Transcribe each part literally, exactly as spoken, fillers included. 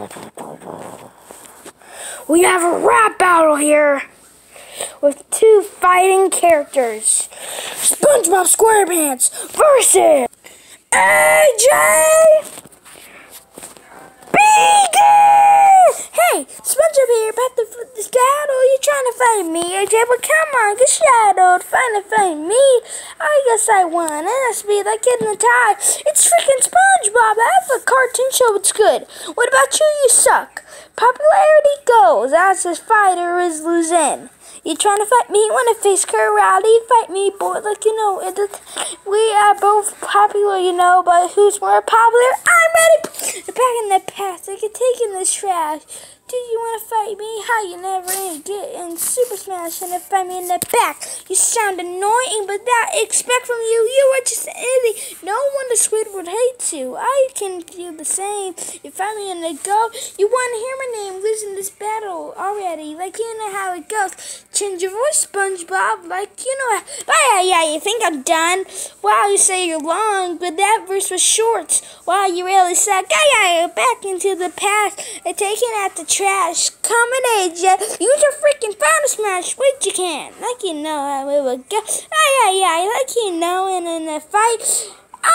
We have a rap battle here with two fighting characters. SpongeBob SquarePants versus A J Beacon! Hey, SpongeBob here about the, this battle. You trying to fight me, A J? But come on, get shadowed. Trying to fight me. I guess I won. And that's me, like getting a tie. It's freaking SpongeBob. I have a cartoon show. It's good. What about you? You suck. Popularity goes as this fighter is losing. You trying to fight me? You want to face karate? Fight me, boy. Like, you know, it, we are both popular, you know, but who's more popular? I'm ready. Back in the past, I could take in this trash. Do you want to fight me? How you never get in Super Smash and fight me in the back? You sound annoying, but that I expect from you. You are just an idiot. No one the Squidward hates you. I can feel the same. You fight me in the go. You want to hear my name losing this battle already. Like, you know how it goes. Change your voice, SpongeBob. Like, you know. Oh, yeah, yeah, you think I'm done? Wow, you say you're long, but that verse was short. Wow, you really suck. Yeah, yeah, back into the past and taking out the trash. Coming at ya. Use your freaking Final Smash. Wait, you can. Like, you know how it would go. Oh, yeah, yeah, like you know, and in the fight,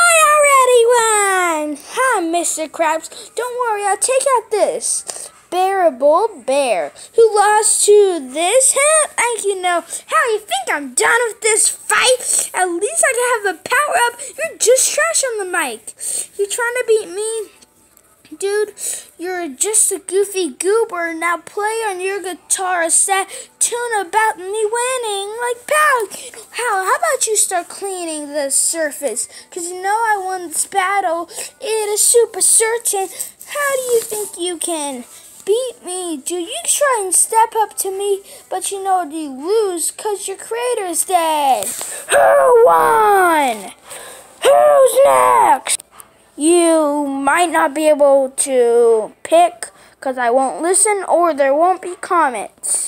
I already won. Hi, Mister Krabs. Don't worry, I'll take out this Bearable Bear, who lost to this hat. Like, you know, how you think I'm done with this fight? At least I can have a power up. You're just trash on the mic. You trying to beat me? Dude, you're just a goofy goober. Now play on your guitar a sad tune about me winning. Like, pow! How, how about you start cleaning the surface? Because you know I won this battle. It is super certain. How do you think you can beat me? Do you try and step up to me, but you know you lose because your creator is dead? Who won? Who's next? You might not be able to pick because I won't listen or there won't be comments.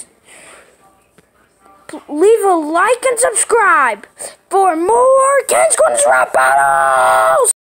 P leave a like and subscribe for more Ken Squid's rap battles!